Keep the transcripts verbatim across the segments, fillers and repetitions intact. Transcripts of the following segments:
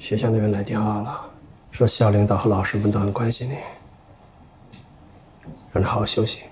学校那边来电话了，说校领导和老师们都很关心你，让你好好休息。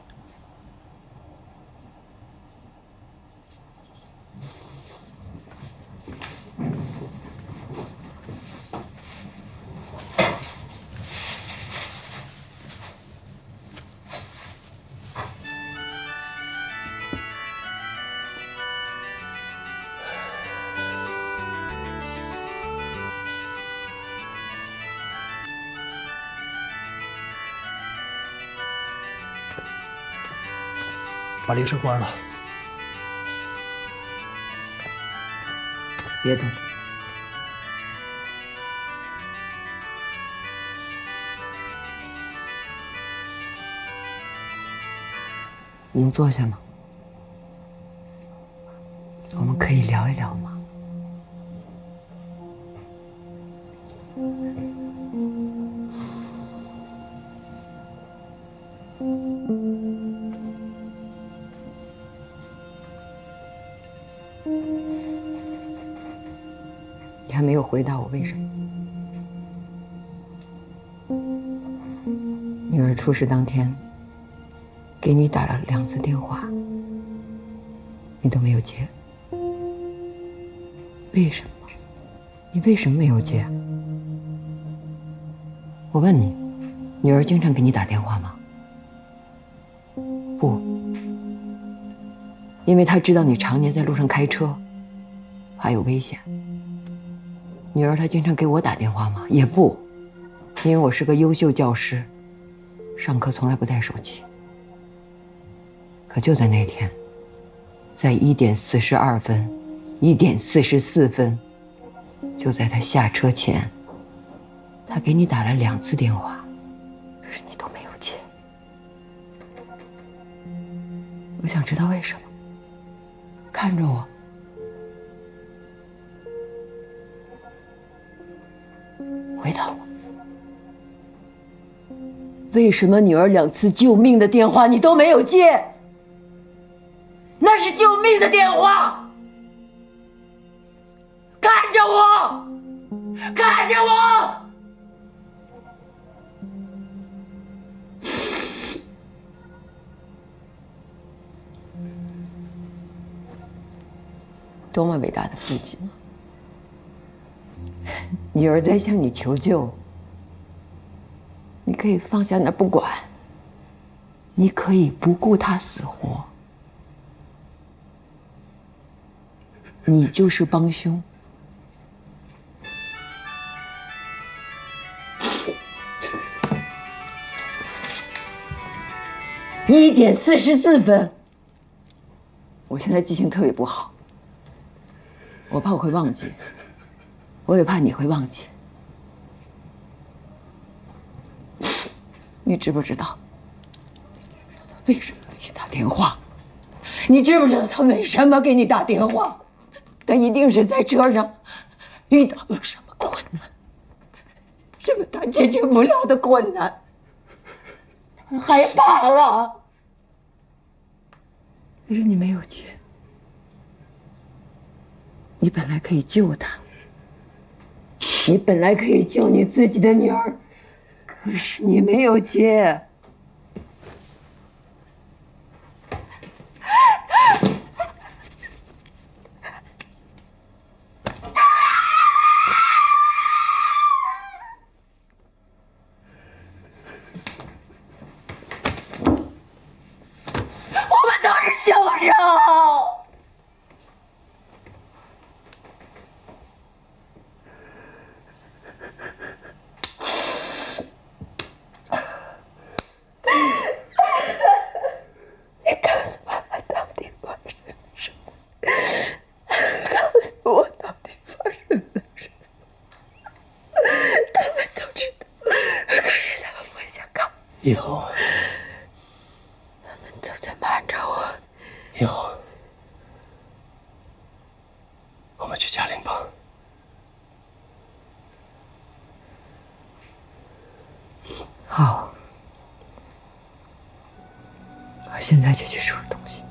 把铃声关了。 别动。能坐下吗？我们可以聊一聊吗？ 你还没有回答我为什么？女儿出事当天，给你打了两次电话，你都没有接，为什么？你为什么没有接？我问你，女儿经常给你打电话吗？不，因为她知道你常年在路上开车，怕有危险。 女儿她经常给我打电话吗？也不，因为我是个优秀教师，上课从来不带手机。可就在那天，在一点四十二分、一点四十四分，就在她下车前，她给你打了两次电话，可是你都没有接。我想知道为什么。看着我。 回答我，为什么女儿两次救命的电话你都没有接？那是救命的电话！看着我，看着我！多么伟大的父亲啊！ 女儿在向你求救，你可以放下那不管，你可以不顾她死活，你就是帮凶。一点四十四分，我现在记性特别不好，我怕我会忘记。 我也怕你会忘记。你知不知道？他为什么给你打电话？你知不知道他为什么给你打电话？他一定是在车上遇到了什么困难，什么他解决不了的困难，他害怕了。可是你没有接，你本来可以救他。 你本来可以救你自己的女儿，可是你没有接。我们都是凶手。 有， 他们都在瞒着我。 有，我们去嘉陵吧。 好，我现在就去收拾东西。